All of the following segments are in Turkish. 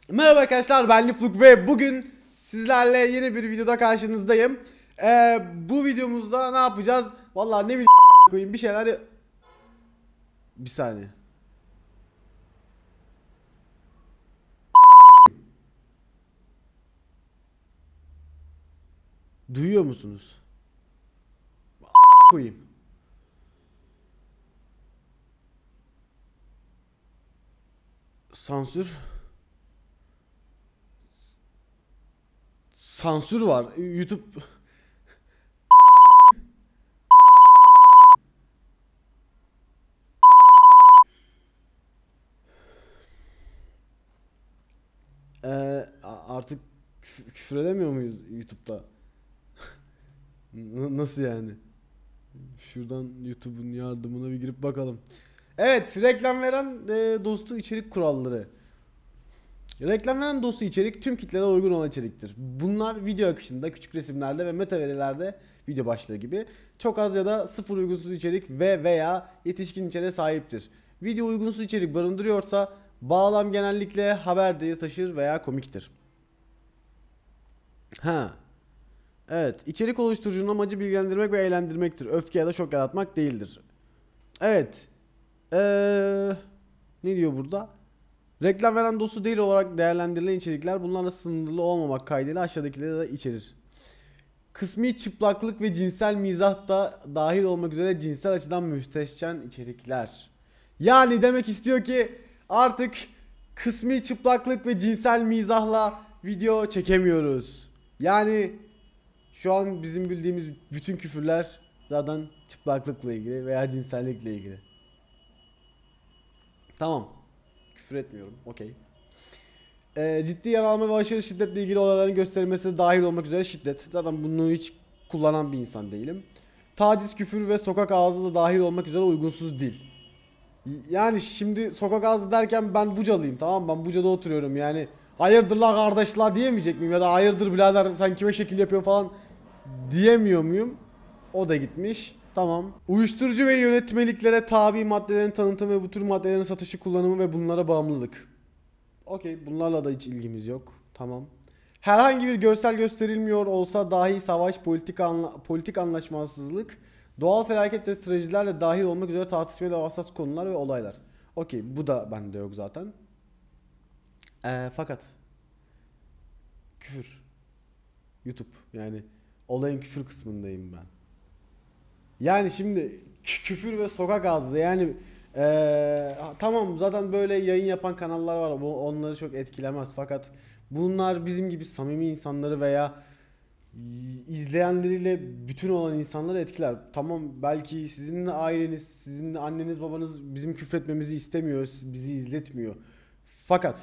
Merhaba arkadaşlar, ben Lifluk ve bugün sizlerle yeni bir videoda karşınızdayım. Bu videomuzda ne yapacağız? Vallahi ne bileyim koyayım bir şeyler. Bir saniye. Duyuyor musunuz? Koyayım. Sansür. Sansür var. YouTube. Artık küfür edemiyor muyuz YouTube'da? Nasıl yani? Şuradan YouTube'un yardımına bir girip bakalım. Evet, reklam veren dostu içerik kuralları. Reklam veren dostu içerik tüm kitlere uygun olan içeriktir. Bunlar video akışında, küçük resimlerde ve meta verilerde video başlığı gibi çok az ya da sıfır uygunsuz içerik ve veya yetişkin içeriğe sahiptir. Video uygunsuz içerik barındırıyorsa bağlam genellikle haber değeri taşır veya komiktir. Ha. Evet, içerik oluşturucunun amacı bilgilendirmek ve eğlendirmektir. Öfke ya da şok yaratmak değildir. Evet. Ne diyor burada? Reklam veren dostu değil olarak değerlendirilen içerikler bunlarla sınırlı olmamak kaydıyla aşağıdakileri de içerir. Kısmi çıplaklık ve cinsel mizah da dahil olmak üzere cinsel açıdan müstehcen içerikler. Yani demek istiyor ki artık kısmi çıplaklık ve cinsel mizahla video çekemiyoruz. Yani şu an bizim bildiğimiz bütün küfürler zaten çıplaklıkla ilgili veya cinsellikle ilgili. Tamam. Küfür etmiyorum. Okey. Ciddi yaralanma ve aşırı şiddetle ilgili olayların gösterilmesi de dahil olmak üzere şiddet. Zaten bunu hiç kullanan bir insan değilim. Taciz, küfür ve sokak ağzı da dahil olmak üzere uygunsuz dil. Yani şimdi sokak ağzı derken ben Bucalıyım, tamam mı? Ben Buca'da oturuyorum yani. Hayırdır la kardeş la diyemeyecek miyim? Ya da hayırdır birader sen kime şekil yapıyorsun falan diyemiyor muyum? O da gitmiş. Tamam. Uyuşturucu ve yönetmeliklere tabi maddelerin tanıtımı ve bu tür maddelerin satışı, kullanımı ve bunlara bağımlılık. Okey, bunlarla da hiç ilgimiz yok. Tamam. Herhangi bir görsel gösterilmiyor olsa dahi savaş, politik anlaşmazsızlık, doğal felaket ve trajedilerle dahil olmak üzere tartışmalı ve hassas konular ve olaylar. Okey, bu da bende yok zaten. Fakat küfür. YouTube yani olayın küfür kısmındayım ben. Yani şimdi küfür ve sokak ağzı yani tamam zaten böyle yayın yapan kanallar var, bu onları çok etkilemez, fakat bunlar bizim gibi samimi insanları veya izleyenleriyle bütün olan insanları etkiler. Tamam, belki sizin de aileniz, sizin de anneniz babanız bizim küfretmemizi istemiyor, bizi izletmiyor, fakat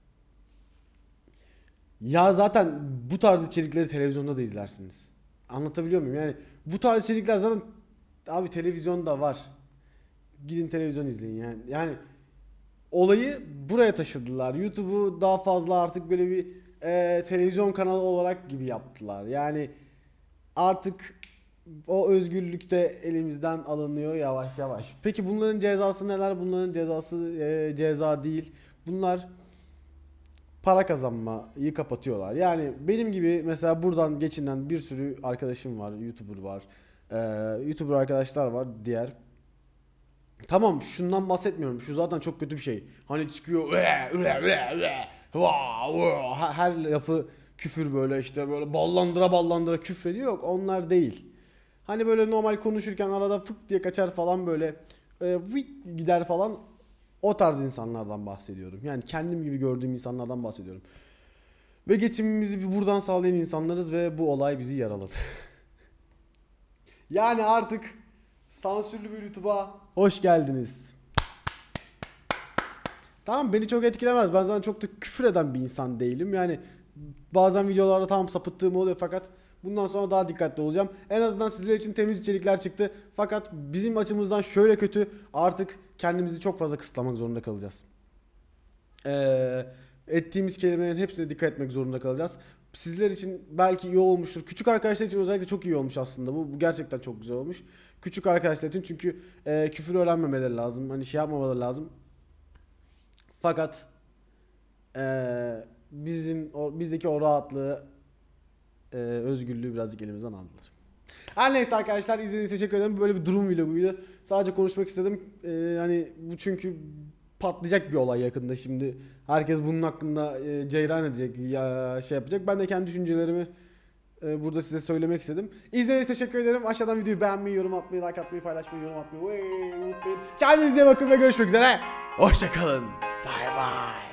ya zaten bu tarz içerikleri televizyonda da izlersiniz. Anlatabiliyor muyum? Yani bu tarz içerikler zaten abi televizyonda var. Gidin televizyon izleyin yani. Yani olayı buraya taşıdılar. YouTube'u daha fazla artık böyle bir televizyon kanalı olarak gibi yaptılar. Yani artık o özgürlük de elimizden alınıyor yavaş yavaş. Peki bunların cezası neler? Bunların cezası ceza değil. Bunlar para kazanmayı kapatıyorlar. Yani benim gibi mesela buradan geçinen bir sürü arkadaşım var. YouTuber var. Ee, YouTuber arkadaşlar var diğer. Tamam, şundan bahsetmiyorum. Şu zaten çok kötü bir şey. Hani çıkıyor her lafı küfür, böyle işte böyle ballandıra ballandıra küfrediyor. Yok, onlar değil. Hani böyle normal konuşurken arada fık diye kaçar falan, böyle vıt gider falan. O tarz insanlardan bahsediyorum. Yani kendim gibi gördüğüm insanlardan bahsediyorum. Ve geçimimizi buradan sağlayan insanlarız ve bu olay bizi yaraladı. Yani artık sansürlü bir YouTube'a hoş geldiniz. Tamam, beni çok etkilemez. Ben zaten çok da küfür eden bir insan değilim. Yani bazen videolarda tam sapıttığım oluyor, fakat bundan sonra daha dikkatli olacağım. En azından sizler için temiz içerikler çıktı. Fakat bizim açımızdan şöyle kötü, artık kendimizi çok fazla kısıtlamak zorunda kalacağız. Ettiğimiz kelimelerin hepsine dikkat etmek zorunda kalacağız. Sizler için belki iyi olmuştur. Küçük arkadaşlar için özellikle çok iyi olmuş aslında. Bu gerçekten çok güzel olmuş. Küçük arkadaşlar için, çünkü küfür öğrenmemeleri lazım. Hani şey yapmamaları lazım. Fakat bizdeki o rahatlığı, özgürlüğü birazcık elimizden aldılar. Her neyse arkadaşlar, izlediğiniz için teşekkür ederim. Böyle bir durum vloguydu. Sadece konuşmak istedim. Hani bu çünkü patlayacak bir olay yakında şimdi. Herkes bunun hakkında ceyran edecek ya şey yapacak. Ben de kendi düşüncelerimi burada size söylemek istedim. İzlediğiniz için teşekkür ederim. Aşağıdan videoyu beğenmeyi, yorum atmayı, like atmayı, paylaşmayı, yorum atmayı unutmayın. Kendinize iyi bakın ve görüşmek üzere. Hoşçakalın. Bay bay.